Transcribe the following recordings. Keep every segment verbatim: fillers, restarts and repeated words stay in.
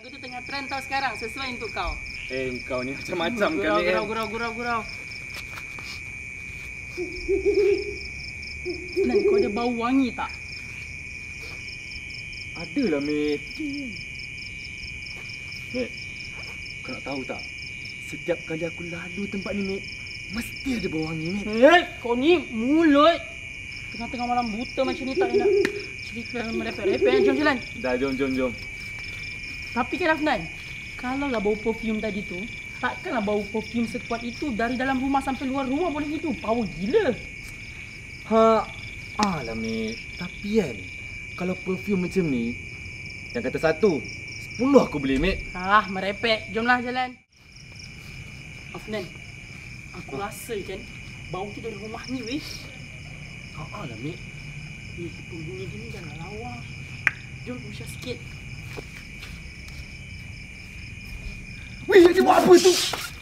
lagu tu tengah trend tau sekarang. Sesuai untuk kau. Eh, kau ni macam-macam Gurau, kali gurau, kan. gurau, gurau, gurau. Nan, kau ada bau wangi tak? Adalah, Mek. Mek, kau nak tahu tak? Setiap kali aku lalu tempat ni, Mek, mesti ada bau wangi, Mek. Hei, kau ni mulut. Tengah-tengah malam buta macam ni tak nak cerita merepek-repek. Jom jalan. Dah, jom, jom, jom. Tapi kan Afnan, kalau lah bau perfume tadi tu, takkanlah bau perfume sekuat itu dari dalam rumah sampai luar rumah boleh hidup. Power gila. Ha, alah, Mek. Tapi kan, kalau perfume macam ni, yang kata satu, sepuluh aku beli, Mek. Ah, merepek. Jomlah jalan. Afnan, aku rasa kan bau tu dari rumah ni, weh. Ha, alah, Mek. Eh, penghuni dia ni jangan lawa. Jom usah sikit. Weh, dia buat apa tu?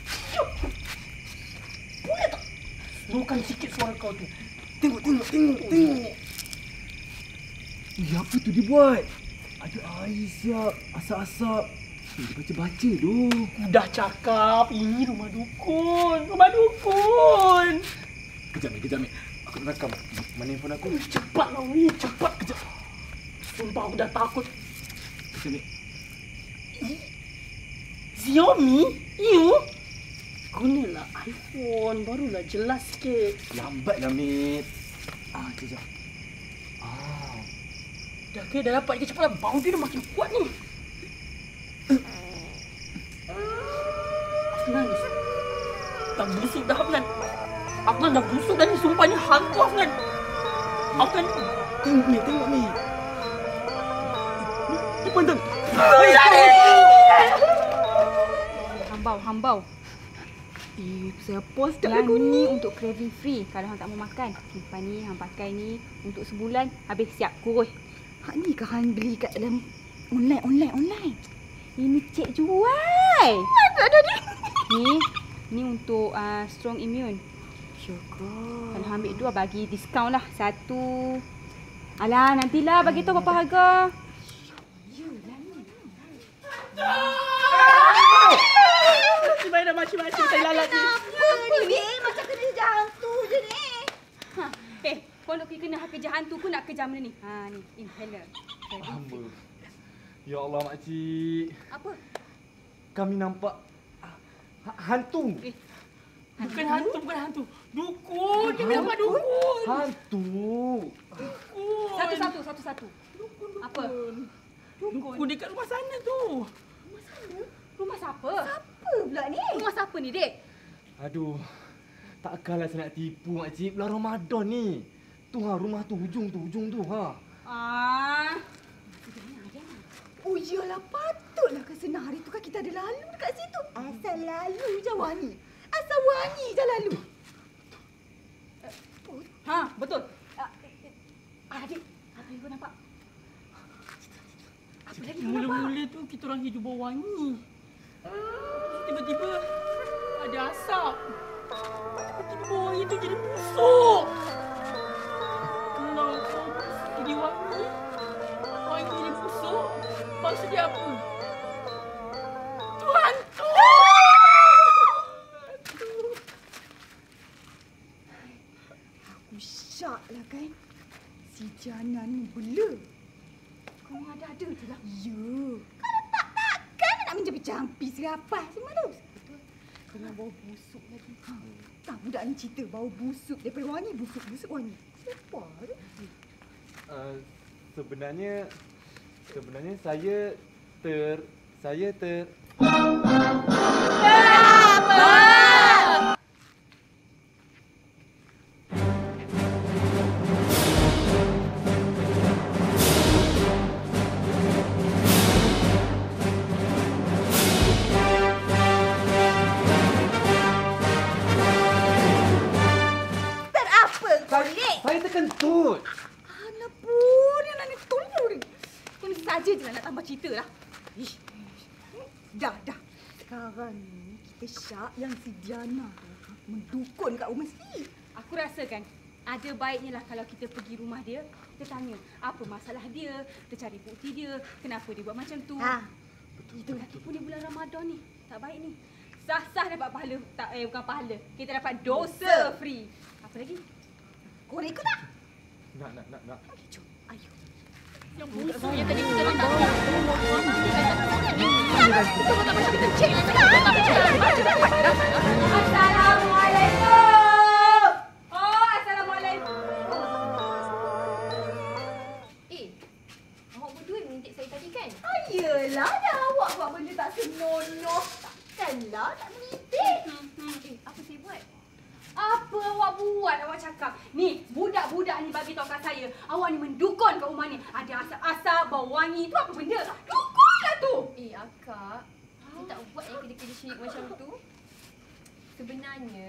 Boleh tak? Slowkan sikit suara kau tu. Tengok, tengok, tengok, tengok. Weh, apa tu dia buat? Ada air siap, asap-asap. Eh, dia baca-baca tu. Dah cakap, ini rumah dukun. Rumah dukun. Kejap, Mek, kejap, Mek. Aku nak rakam. Mana handphone aku? Cepatlah, weh. Cepat, kejap. Sumpah aku dah takut. Kejap, Mek. Xiaomi? You? Gunalah iPhone. Barulah jelas sikit. Lambatlah, Mek. Ah, kejap. Ah. Dah ke? Dah dapat ke? Cepatlah. Bau dia dah makin kuat ni. Afnan. Dah busuk dah, Afnan. Afnan dah busuk dah ni. Sumpah ni hantu, Afnan. Afnan. Tengok, Mek, tengok, Mek. Dia pandang. Hambau, hambau. Eh, saya post yang ni untuk craving free. Kalau hang tak mau makan, simpan ni, hang pakai ni untuk sebulan, habis siap kurus. Hak ni kah hang beli kat dalam online, online, online. Ini cek jual. Ada ada ni. Ni, ni untuk uh, strong immune. Syukur. Kalau hang ambil dua, bagi diskaun lah. Satu. Alah, nantilah bagi tahu berapa harga. Macam dah macam-macam saya lalat ni. Apa ni? Macam kena kerja hantu je ni. Ha, eh, kau nak pergi kena kerja hantu pun nak kerja mana ni? Ha, ni, inhaler. Hamba. Ya Allah, makcik. Apa? Kami nampak ha- hantu. Eh, Bukan hantu, bukan hantu. Dukun. Dia nampak dukun. Hantu. Dukun. Satu-satu, satu-satu. Dukun, dukun. Apa? Dukun. Dukun dekat rumah sana tu. Rumah sana? Rumah siapa? Siapa pula ni? Rumah siapa ni, Dek? Aduh. Takkanlah saya nak tipu, makcik. Bulan Ramadan ni. Tu ha, rumah tu, hujung tu, hujung tu. Ha. Ah. Oh iyalah, patutlah kan senang hari tu kan kita ada lalu dekat situ. Asal lalu je wangi. Asal wangi je lalu. Ha, betul. Ah, adik, apa yang kau nampak? Apa lagi kau nampak? Mula-mula tu kita orang hidup bau wangi. Tiba-tiba ada asap. Tiba-tiba bau wangi tu jadi busuk. Kalau kau jadi wangi, wangi jadi busuk, maksud dia apa? Tu hantu! Aku syak lah kan. Si Jana ni bela. Kau ni ada-ada je lah. Ya. Kalau tak, takkan nak menjampi-jampi serapas semua tu. Betul. Kena bau busuk lagi. Ha. Tak, budak ni cerita bau busuk. Daripada wangi, busuk-busuk wangi. Siapa tu? Uh, sebenarnya sebenarnya saya ter saya ter saya terkentut. Anak pun yang nak tolong. Kau ni saja je nak tambah cerita lah. Ish. Dah, dah. Sekarang ni kita syak yang si Diana mendukun kat rumah sendiri. Aku rasakan ada baiknya lah kalau kita pergi rumah dia, kita tanya apa masalah dia, kita cari bukti dia, kenapa dia buat macam tu. Ha. Betul, itu bodoh ni. Tak baik ni. Sah-sah dapat pahala. Tak, eh bukan pahala. Kita dapat dosa free. Apa lagi? Korang ikut tak? Nak, nak, nak, nak. Okey, jom. Ayo. Yang busuk yang tadi kita letak. Kita tak macam kita cek. Assalamualaikum. Oh, Assalamualaikum. Eh, awak berdua mengintip saya tadi kan? Ayolah, dah awak buat benda tak senonoh. Takkanlah tak mengintip. Eh, apa saya buat? Apa awak buat? Awak cakap, ni budak-budak ni bagi tahu kat saya, awak ni mendukun kat rumah ni. Ada asap-asap, bau wangi. Tu apa benda? Dukun lah tu. Eh, akak, saya tak buat yang kerja-kerja syirik macam tu. Sebenarnya,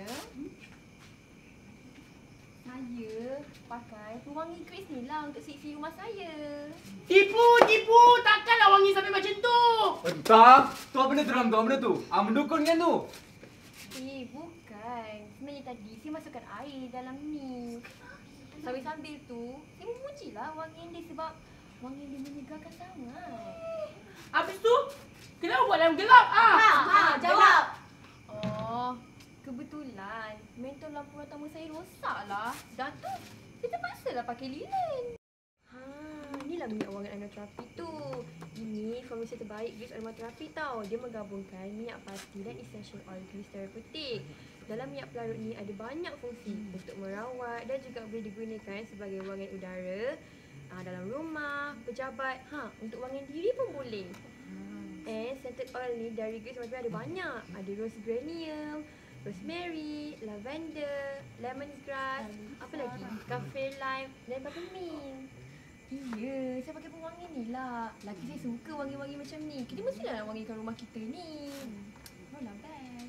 saya pakai pewangi Chris ni lah untuk sisi rumah saya. Tipu, tipu. Takkanlah wangi sampai macam tu. Entah. Tu apa benda tu dalam tu? Apa benda tu? Ah, mendukun kan tu? Eh, bukan. Sebenarnya tadi saya masukkan air dalam ni. Sambil-sambil tu, saya memujilah wangi dia sebab wangi dia menyegarkan sangat. Habis tu, kenapa buat dalam gelap? Ah. Ha, ha, jawab. Oh, kebetulan mentol lampu utama saya rosak lah. Dan tu, saya terpaksalah pakai lilin. Ha, inilah minyak wangi aromaterapi tu. Ini formulasi terbaik grease aromaterapi tau. Dia menggabungkan minyak pasti dan essential oil grease terapeutik. Dalam minyak pelarut ni ada banyak fungsi untuk merawat dan juga boleh digunakan sebagai wangian udara, aa, dalam rumah, pejabat, ha, untuk wangian diri pun boleh. And scented oil ni dari grease aromaterapi ada banyak. Ada rose geranium, rosemary, lavender, lemongrass, apa lagi? Kaffir lime dan peppermint. Iya, saya pakai pewangi ni lah. Laki saya suka wangi-wangi macam ni. Kita mestilah nak wangikan rumah kita ni. Oh lah, best.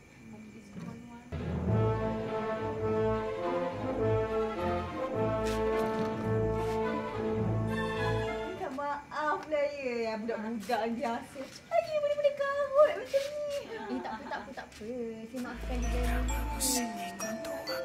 Minta maaf lah ya, budak-budak yang biasa. Lagi boleh-boleh karut macam ni. Eh, tak apa, tak apa, tak apa. Saya maafkan dia.